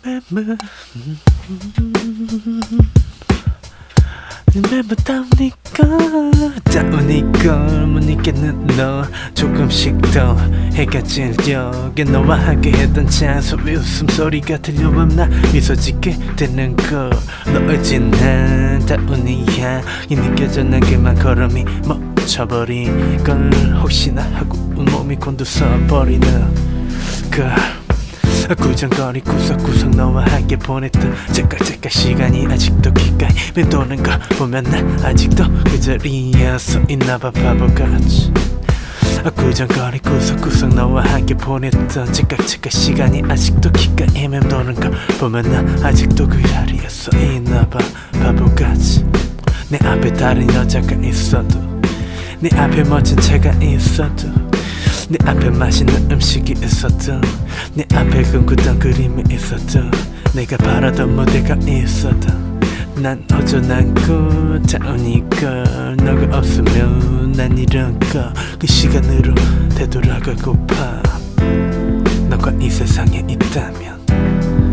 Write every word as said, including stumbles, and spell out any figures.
Remember, remember 다우니까 다우니까 못 잊겠는 너 조금씩 더 해가 질려 너와 함께 했던 장소의 웃음소리가 들려와 나 미소 짓게 되는 거 너의 진한 다우니야 이 느껴져 난 그만 걸음이 멈춰버린 걸 혹시나 하고 몸이 곤두서버리는 걸 구정거리 구석구석 너와 함께 보냈던 째깍째깍 시간이 아직도 귓가에 맴도는 거 보면 난 아직도 그 자리에 서 있나봐 바보같이 구정거리 구석구석 너와 함께 보냈던 째깍째깍 시간이 아직도 귓가에 맴도는 거 보면 난 아직도 그 자리에 서 있나봐 바보같이 내 앞에 다른 여자가 있어도 내 앞에 멋진 차가 있어도 내 앞에 맛있는 음식이 있어도 내 앞에 꿈꾸던 그림이 있어도 내가 바라던 무대가 있어도 난 허전하고 다우니까 너가 없으면 난 이런 거 그 시간으로 되돌아가고파 너가 이 세상에 있다면